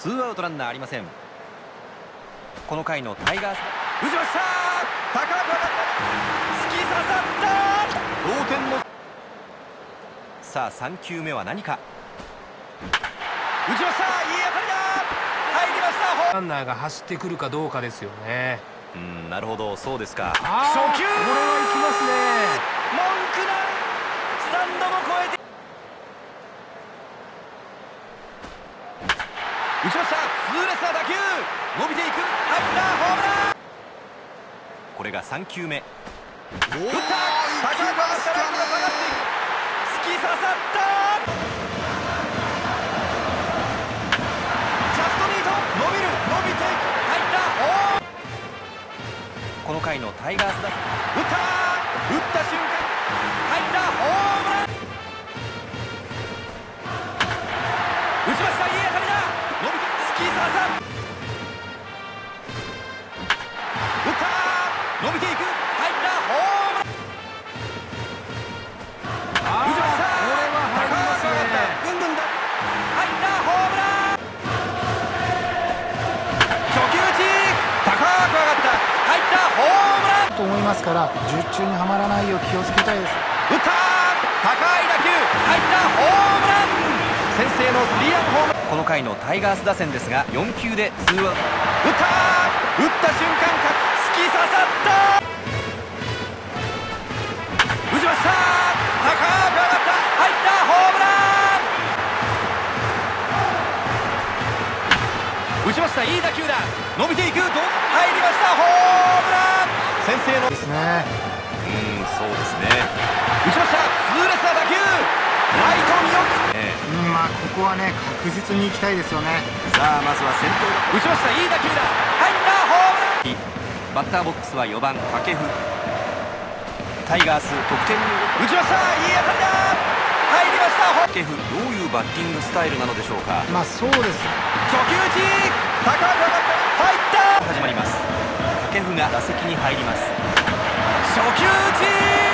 ツーアウトランナーありません。この回のタイガース打ちました。高く上がった、突き刺さった、同点の。さあ3球目は何か。打ちました。いい当たりだ、入りました。 ランナーが走ってくるかどうかですよね。 なるほど、そうですか。初球、 これは行きますね。 文句なスタンドも越えて打ちました。痛烈な打球、伸びていく、入った、ホームラン。これが3球目。打った、高く上がった、ライトが下がっていく、突き刺さった、ジャストミート、伸びる、伸びていく、入った、ホーム。この回のタイガース打線、打った瞬間、入った、ホームラン。打ちました、いい当たりだ、伸びて突き刺さった、打った、伸びていく、入った、ホームラン。打ちました、 これは入りますね。 ぐんぐんだ、入った、ホームラン。初球打ち、高く上がった、入った、ホームランと思いますから、術中にはまらないよう気をつけたいです。 打った、高い打球、入った、ホームラン。先制のスリーランホームラン。この回のタイガース打線ですが、4球でツーアウト。打った瞬間、突き刺さった、打ちました、高く上がった、入った、ホームラン。打ちました、いい打球だ、伸びていく、入りました、ホームラン。先制のですね。 そうですね。打ちました、痛烈な打球、ライト見送って、 まあここはね、確実に行きたいですよね。 さあまずは先頭、打ちました、いい打球だ、入った、ホームラン。バッターボックスは4番掛布。タイガース得点に打ちました、いい当たりだ、入りました。掛布、どういうバッティングスタイルなのでしょうか。 まあそうです。 初球打ち、高く上がった、入った、始まります。掛布が打席に入ります。初球打ち、